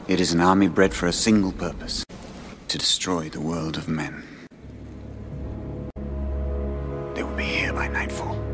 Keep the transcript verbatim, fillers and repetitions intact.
It is an army bred for a single purpose: to destroy the world of men. They will be here by nightfall.